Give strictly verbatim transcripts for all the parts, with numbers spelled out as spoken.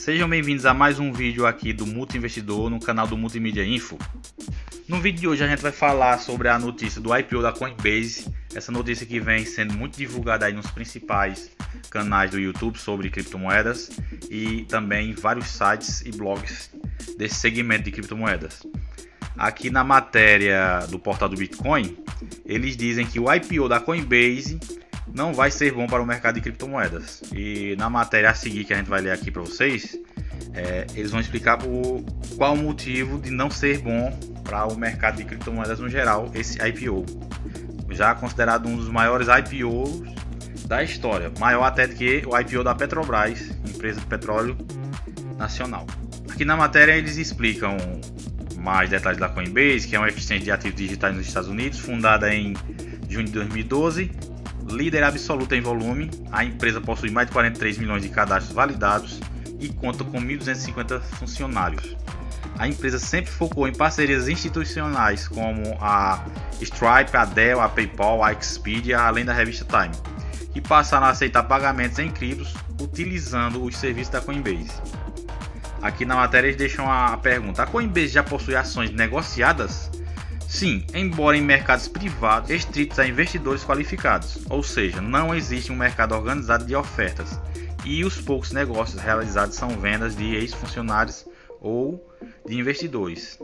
Sejam bem-vindos a mais um vídeo aqui do Multi Investidor no canal do Multimídia Info. No vídeo de hoje a gente vai falar sobre a notícia do I P O da Coinbase, essa notícia que vem sendo muito divulgada aí nos principais canais do YouTube sobre criptomoedas e também em vários sites e blogs desse segmento de criptomoedas. Aqui na matéria do portal do Bitcoin, eles dizem que o I P O da Coinbase não vai ser bom para o mercado de criptomoedas. E na matéria a seguir que a gente vai ler aqui para vocês, é, eles vão explicar por qual o motivo de não ser bom para o mercado de criptomoedas no geral esse I P O. Já considerado um dos maiores I P Os da história, maior até do que o I P O da Petrobras, empresa de petróleo nacional. Aqui na matéria eles explicam mais detalhes da Coinbase, que é uma exchange de ativos digitais nos Estados Unidos, fundada em junho de dois mil e doze. Líder absoluta em volume, a empresa possui mais de quarenta e três milhões de cadastros validados e conta com mil duzentos e cinquenta funcionários. A empresa sempre focou em parcerias institucionais como a Stripe, a Dell, a PayPal, a Expedia, além da revista Time, que passaram a aceitar pagamentos em criptos utilizando os serviços da Coinbase. Aqui na matéria eles deixam a pergunta: a Coinbase já possui ações negociadas? Sim, embora em mercados privados restritos a investidores qualificados, ou seja, não existe um mercado organizado de ofertas e os poucos negócios realizados são vendas de ex-funcionários ou de investidores.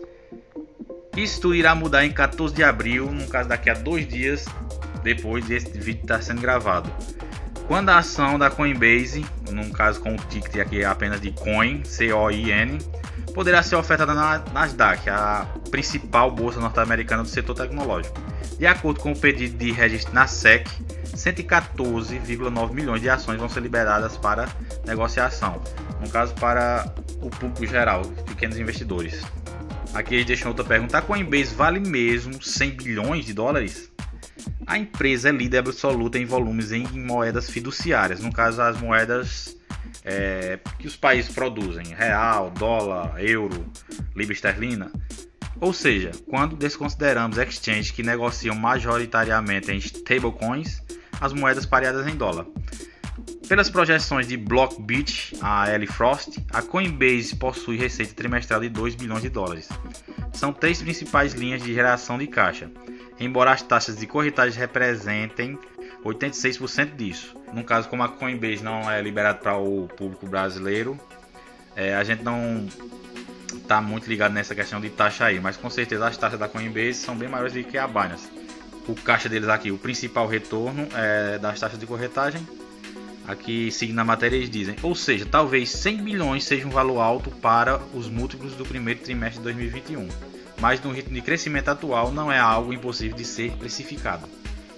Isto irá mudar em quatorze de abril, no caso daqui a dois dias depois desse vídeo estar sendo gravado, quando a ação da Coinbase, no caso com o ticket aqui apenas de Coin, C O I N, poderá ser ofertada na Nasdaq, a principal bolsa norte-americana do setor tecnológico. De acordo com o pedido de registro na S E C, cento e quatorze vírgula nove milhões de ações vão ser liberadas para negociação, no caso para o público geral, pequenos investidores. Aqui eles deixam outra pergunta: a Coinbase vale mesmo cem bilhões de dólares? A empresa é líder absoluta em volumes em moedas fiduciárias, no caso as moedas É, que os países produzem, real, dólar, euro, libra esterlina. Ou seja, quando desconsideramos exchanges que negociam majoritariamente em stablecoins, as moedas pareadas em dólar. Pelas projeções de Blockbit, a L. Frost, a Coinbase possui receita trimestral de dois bilhões de dólares. São três principais linhas de geração de caixa, embora as taxas de corretagem representem oitenta e seis por cento disso. No caso, como a Coinbase não é liberada para o público brasileiro, é, a gente não está muito ligado nessa questão de taxa aí, mas com certeza as taxas da Coinbase são bem maiores do que a Binance. O caixa deles aqui, o principal retorno é das taxas de corretagem. Aqui, seguindo a matéria, eles dizem, ou seja, talvez cem bilhões seja um valor alto para os múltiplos do primeiro trimestre de dois mil e vinte e um, mas no ritmo de crescimento atual não é algo impossível de ser precificado.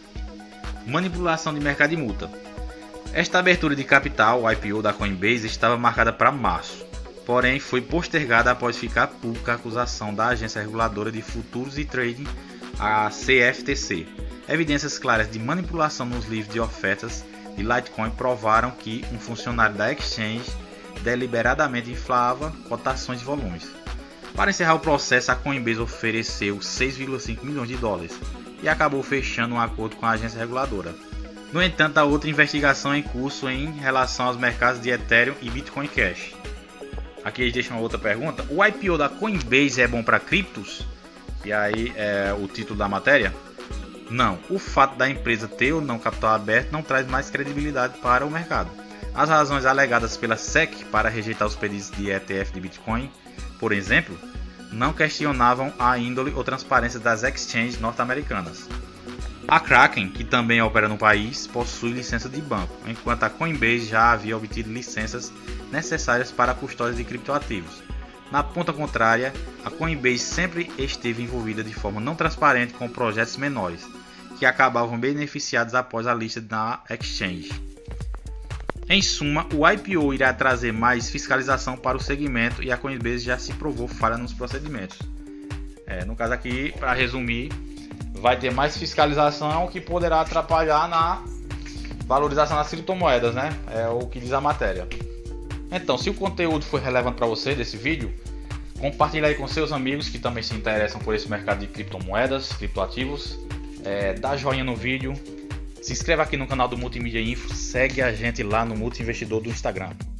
Manipulação de mercado e multa. Esta abertura de capital, o I P O da Coinbase, estava marcada para março, porém foi postergada após ficar pública a acusação da Agência Reguladora de Futuros e Trading, a C F T C. Evidências claras de manipulação nos livros de ofertas de Litecoin provaram que um funcionário da exchange deliberadamente inflava cotações de volumes. Para encerrar o processo, a Coinbase ofereceu seis vírgula cinco milhões de dólares e acabou fechando um acordo com a agência reguladora. No entanto, há outra investigação em curso em relação aos mercados de Ethereum e Bitcoin Cash. Aqui eles deixam outra pergunta: o I P O da Coinbase é bom para criptos? E aí é o título da matéria. Não, o fato da empresa ter ou não capital aberto não traz mais credibilidade para o mercado. As razões alegadas pela S E C para rejeitar os pedidos de E T F de Bitcoin, por exemplo, não questionavam a índole ou transparência das exchanges norte-americanas. A Kraken, que também opera no país, possui licença de banco, enquanto a Coinbase já havia obtido licenças necessárias para a custódia de criptoativos. Na ponta contrária, a Coinbase sempre esteve envolvida de forma não transparente com projetos menores, que acabavam beneficiados após a lista da exchange. Em suma, o I P O irá trazer mais fiscalização para o segmento e a Coinbase já se provou falha nos procedimentos. É, no caso aqui, para resumir, vai ter mais fiscalização, o que poderá atrapalhar na valorização das criptomoedas, né? É o que diz a matéria. Então, se o conteúdo foi relevante para você desse vídeo, compartilhe aí com seus amigos que também se interessam por esse mercado de criptomoedas, criptoativos. É, dá joinha no vídeo. Se inscreva aqui no canal do Multimídia Info, segue a gente lá no Multi Investidor do Instagram.